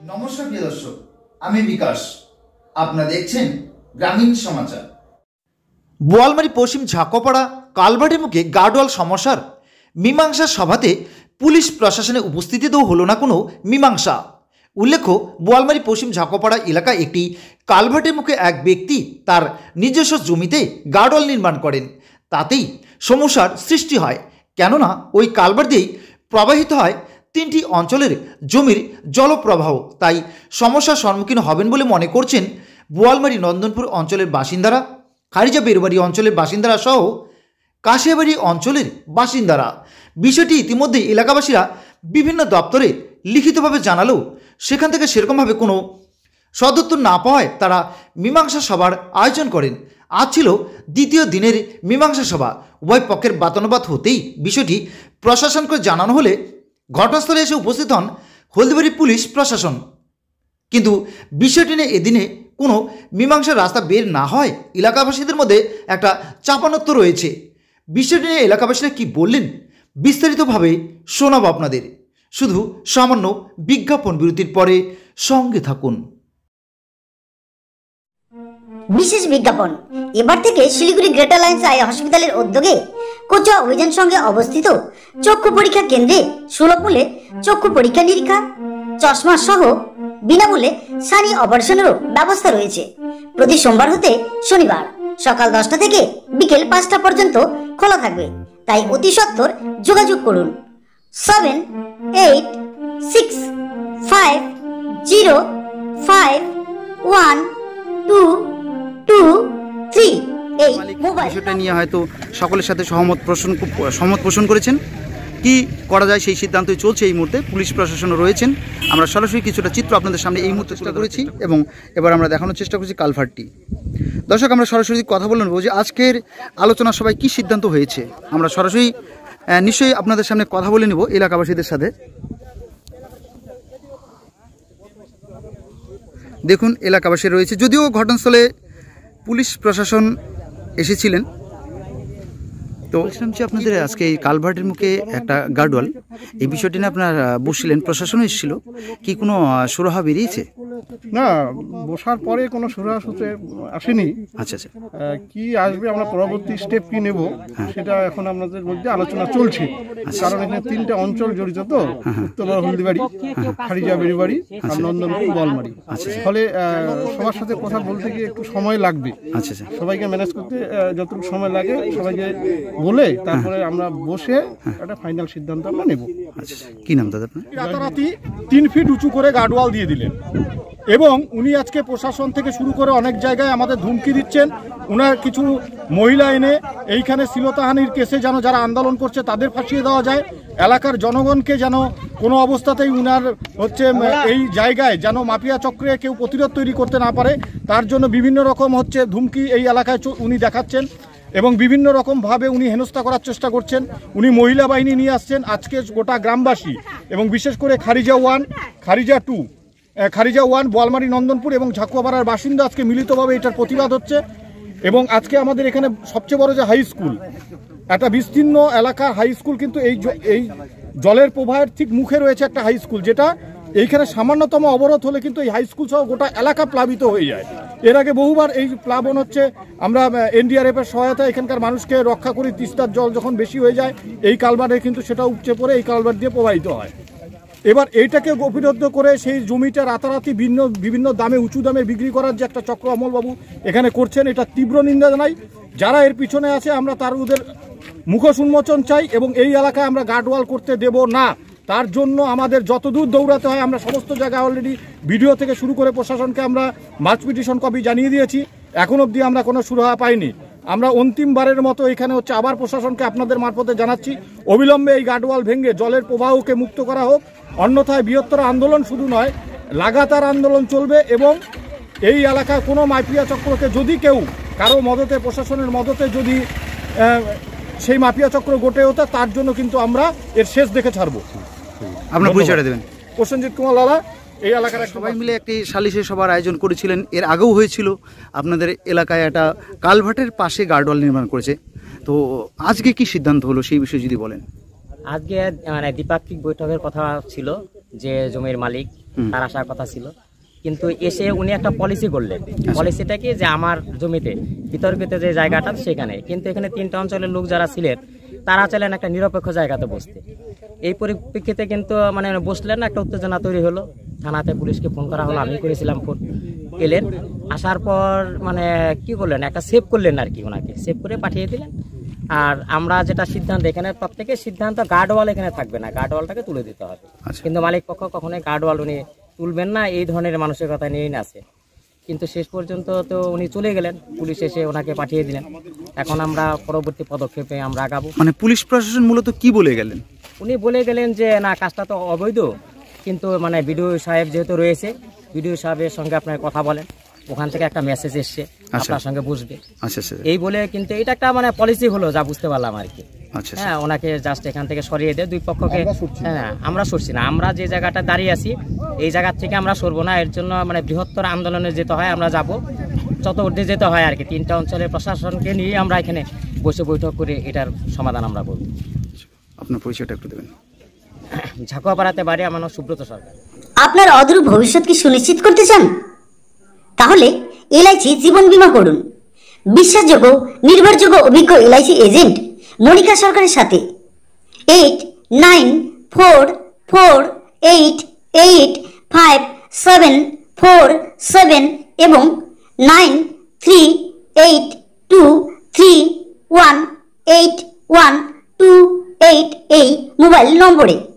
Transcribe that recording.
নমস্কার প্রিয় দর্শক, আমি বিকাশ। আপনারা দেখছেন গ্রামীণ সমাচার। বোয়ালমারী পশ্চিম ঝাঁকপাড়া কালভার্টের মুখে গার্ডওয়াল সমস্যার মীমাংসা সভাতে পুলিশ প্রশাসনের উপস্থিতিতেও হলো না কোনো মীমাংসা। উল্লেখ্য, বোয়ালমারী পশ্চিম ঝাঁকপাড়া এলাকায় একটি কালভার্টের মুখে এক ব্যক্তি তার নিজস্ব জমিতে গার্ডওয়াল নির্মাণ করেন। তাতেই সমস্যার সৃষ্টি হয়, কেননা ওই কালভার্ট দিয়েই প্রবাহিত হয় তিনটি অঞ্চলের জমির জলপ্রবাহ। তাই সমস্যার সম্মুখীন হবেন বলে মনে করছেন বোয়ালমারী নন্দনপুর অঞ্চলের বাসিন্দারা, খারিজা বেরুবাড়ি অঞ্চলের বাসিন্দারা সহ কাশিয়াবাড়ি অঞ্চলের বাসিন্দারা। বিষয়টি ইতিমধ্যে এলাকাবাসীরা বিভিন্ন দপ্তরে লিখিতভাবে জানালেও সেখান থেকে সেরকমভাবে কোনো সদুত্তর না পাওয়ায় তারা মীমাংসা সভার আয়োজন করেন। আজ ছিল দ্বিতীয় দিনের মীমাংসা সভা। উভয় পক্ষের বাতানুবাদ হতেই বিষয়টি প্রশাসনকে জানানো হলে ঘটনাস্থলে এসে উপস্থিত হন হলদিবাড়ি পুলিশ প্রশাসন। কিন্তু বিষয়টি নিয়ে এদিনে কোনো মীমাংসার রাস্তা বের না হয় এলাকাবাসীদের মধ্যে একটা চাপানোত্ব রয়েছে। বিষয়টি নিয়ে এলাকাবাসীরা কি বললেন বিস্তারিতভাবে শোনাব আপনাদের। শুধু সামান্য বিজ্ঞাপন বিরতির পরে সঙ্গে থাকুন। বিশেষ বিজ্ঞাপন। এবার থেকে শিলিগুড়ি গ্রেটার লাইন্স আই হসপিটালের উদ্যোগে কোচুয়া অভিযান সঙ্গে অবস্থিত চক্ষু পরীক্ষা কেন্দ্রে সুলভ মূল্যে চক্ষু পরীক্ষা নিরীক্ষা, চশমা সহ বিনামূল্যে সানি অপারেশনেরও ব্যবস্থা রয়েছে। প্রতি সোমবার হতে শনিবার সকাল 10টা থেকে বিকেল 5টা পর্যন্ত খোলা থাকবে। তাই অতি সত্বর যোগাযোগ করুন 7865051223 এই মোবাইল। বিষয়টা নিয়ে হয়তো সকলের সাথে সহমত পোষণ করেছেন। কি করা যায় সেই সিদ্ধান্তই চলছে এই মুহূর্তে। পুলিশ প্রশাসনও রয়েছেন। আমরা সরাসরি কিছুটা চিত্র আপনাদের সামনে এই মুহূর্তে চেষ্টা করেছি এবং এবার আমরা দেখানোর চেষ্টা করছি কালভার্টটি। দর্শক, আমরা সরাসরি কথা বলে নেব যে আজকের আলোচনা সভায় কী সিদ্ধান্ত হয়েছে। আমরা সরাসরি নিশ্চয়ই আপনাদের সামনে কথা বলে নেব এলাকাবাসীদের সাথে। দেখুন, এলাকাবাসী রয়েছে, যদিও ঘটনাস্থলে পুলিশ প্রশাসন এসেছিলেন। তো বলছিলাম যে আপনাদের আজকে এই কালভার্টের মুখে একটা গার্ডওয়াল, এই বিষয়টি নিয়ে আপনার বসছিলেন, প্রশাসনও এসেছিল, কি কোনো সুরাহা বেরিয়েছে? না, বসার পরে কোনো সুরাহা সূত্রে আসেনি। আচ্ছা আচ্ছা, কি আসবে, আমরা পরবর্তী স্টেপ কি নেব সেটা এখন আমাদের মধ্যে আলোচনা চলছে। কারণ এখানে 3টে অঞ্চল জড়িত, তো উত্তর হলদিবাড়ি, খারিজা বেরুবাড়ি আর নন্দনপুর বোয়ালমারী। ফলে সবার সাথে কথা বলতে গিয়ে একটু সময় লাগবে। আচ্ছা আচ্ছা, সবাইকে ম্যানেজ করতে যতটুকু সময় লাগে সবাইকে বলে তারপরে আমরা বসে একটা ফাইনাল সিদ্ধান্ত আমরা নেব। আচ্ছা, কি নাম দাদা? রাতারাতি 3 ফিট উঁচু করে গার্ডওয়াল দিয়ে দিলেন এবং উনি আজকে প্রশাসন থেকে শুরু করে অনেক জায়গায় আমাদের ধুমকি দিচ্ছেন। উনার কিছু মহিলা এনে এইখানে শ্লীলতাহানির কেসে যেন যারা আন্দোলন করছে তাদের ফাঁসিয়ে দেওয়া যায়, এলাকার জনগণকে যেন কোনো অবস্থাতেই উনার এই জায়গায় যেন মাফিয়া চক্রে কেউ প্রতিরোধ তৈরি করতে না পারে, তার জন্য বিভিন্ন রকম ধুমকি এই এলাকায় উনি দেখাচ্ছেন এবং বিভিন্ন রকমভাবে উনি হেনস্থা করার চেষ্টা করছেন। উনি মহিলা বাহিনী নিয়ে আসছেন। আজকে গোটা গ্রামবাসী এবং বিশেষ করে খারিজা 1, খারিজা 2, খারিজা 1, বোয়ালমারী, নন্দনপুর এবং ঝাঁকুয়াপাড়ার বাসিন্দা আজকে মিলিতভাবে এটার প্রতিবাদ হচ্ছে। এবং আজকে আমাদের এখানে সবচেয়ে বড় যে হাই স্কুল, একটা বিস্তীর্ণ এলাকার হাই স্কুল, কিন্তু এই জলের প্রবাহের ঠিক মুখে রয়েছে একটা হাই স্কুল, যেটা এইখানে সামান্যতম অবরোধ হলে কিন্তু এই হাই স্কুল সহ গোটা এলাকা প্লাবিত হয়ে যায়। এর আগে বহুবার এই প্লাবন হচ্ছে। আমরা NDRF-এর সহায়তা এখানকার মানুষকে রক্ষা করি। তিস্তার জল যখন বেশি হয়ে যায় এই কালভার্টে কিন্তু সেটা উপচে পড়ে এই কালভার্ট দিয়ে প্রবাহিত হয়। এবার এইটাকে গভীরোদ্ধ করে সেই জমিটা রাতারাতি বিভিন্ন দামে, উঁচু দামে বিক্রি করার যে একটা চক্র অমলবাবু এখানে করছেন, এটা তীব্র নিন্দা জানাই। যারা এর পিছনে আছে আমরা ওদের মুখোশ উন্মোচন চাই এবং এই এলাকায় আমরা গার্ডওয়াল করতে দেব না। তার জন্য আমাদের যতদূর দৌড়াতে হয় আমরা সমস্ত জায়গায় অলরেডি ভিডিও থেকে শুরু করে প্রশাসনকে আমরা মার্চ পিটিশন কপি জানিয়ে দিয়েছি। এখন অবধি আমরা কোনো সুরাহা পাইনি। আমরা অন্তিমবারের মতো এখানে আবার প্রশাসনকে আপনাদের মারফতে জানাচ্ছি, অবিলম্বে এই গার্ডওয়াল ভেঙে জলের প্রবাহকে মুক্ত করা হোক। অন্যথায় বৃহত্তর আন্দোলন শুধু নয়, লাগাতার আন্দোলন চলবে এবং এই এলাকায় কোনো মাফিয়া চক্রকে যদি কেউ কারো মদতে, প্রশাসনের মদতে যদি সেই মাফিয়া চক্র গড়ে ওঠে, তার জন্য কিন্তু আমরা এর শেষ দেখে ছাড়বো। আপনার পরিচয়টা দেবেন? প্রসেনজিৎ কুমার লালা। এই এলাকার সবাই মিলে একটি সালিশি সভার আয়োজন করেছিলেন। এর আগেও হয়েছিল আপনাদের এলাকায় একটা কালভার্টের পাশে গার্ডওয়াল নির্মাণ করেছে। তো আজকে কি সিদ্ধান্ত হলো সেই বিষয়ে যদি বলেন। আজকে দ্বিপাক্ষিক বৈঠকের কথা ছিল যে জমির মালিক তার আসার কথা ছিল, কিন্তু এসে উনি একটা পলিসি করলেন। পলিসিটা কি, যে আমার জমিতে বিতর্কিত যে জায়গাটা সেখানে, কিন্তু এখানে 3টা অঞ্চলের লোক যারা ছিলেন তারা চাইলেন একটা নিরপেক্ষ জায়গাতে বসতে। এই পরিপ্রেক্ষিতে কিন্তু মানে বসলেন, একটা উত্তেজনা তৈরি হলো। থানাতে পুলিশকে ফোন করা হলো, আমি করেছিলাম ফোন। এলেন, আসার পর মানে কি করলেন, একটা সেভ করলেন আর কি, ওনাকে সেভ করে পাঠিয়ে দিলেন। আর আমরা যেটা সিদ্ধান্ত, এখানে প্রত্যেকের সিদ্ধান্ত গার্ডওয়াল এখানে থাকবে না, গার্ডওয়ালটাকে তুলে দিতে হবে। কিন্তু মালিক পক্ষ কখনোই গার্ডওয়াল উনি তুলবেন না, এই ধরনের মানসিকতা নিয়েই আছে। কিন্তু শেষ পর্যন্ত তো উনি চলে গেলেন, পুলিশ এসে ওনাকে পাঠিয়ে দিলেন। এখন আমরা পরবর্তী পদক্ষেপে আমরা আগাবো। মানে পুলিশ প্রশাসন মূলত কি বলে গেলেন? উনি বলে গেলেন যে না, কাজটা তো অবৈধ, কিন্তু মানে বিডিও সাহেব যেহেতু রয়েছে, বিডিও সাহেবের সঙ্গে আপনার কথা বলেন, ওখান থেকে একটা মেসেজ এসছে, আপনার সঙ্গে বুঝবে। আচ্ছা, এই বলে কিন্তু এটা একটা মানে পলিসি হলো, যা বুঝতে পারলাম আর কি। আচ্ছা, হ্যাঁ, ওনাকে জাস্ট এখান থেকে সরিয়ে দেয় দুই পক্ষকে। হ্যাঁ, আমরা সরছি না, আমরা যে জায়গাটা দাঁড়িয়ে আছি এই জায়গা থেকে আমরা সরবো না। এর জন্য মানে বৃহত্তর আন্দোলনে যেতে হয়, আমরা যাব, যত ঊর্ধ্বে যেতে হয় আর কি। 3টা অঞ্চলের প্রশাসনকে নিয়ে আমরা এখানে বসে বৈঠক করে এটার সমাধান আমরা করব। আপনার পরিচয়টা একটু দেবেন? ঝাকুয়াপাড়াতে বাড়ি, আমার নাম সুব্রত সরকার। আপনার অদূর ভবিষ্যৎ কি সুনিশ্চিত করতে চান? তাহলে এলআইসি জীবন বীমা করুন বিশ্বাসযোগ্য, নির্ভরযোগ্য, অভিজ্ঞ এলআইসি এজেন্ট মনিকা সরকারের সাথে। 8948885747 এবং 9382318128 এই মোবাইল নম্বরে।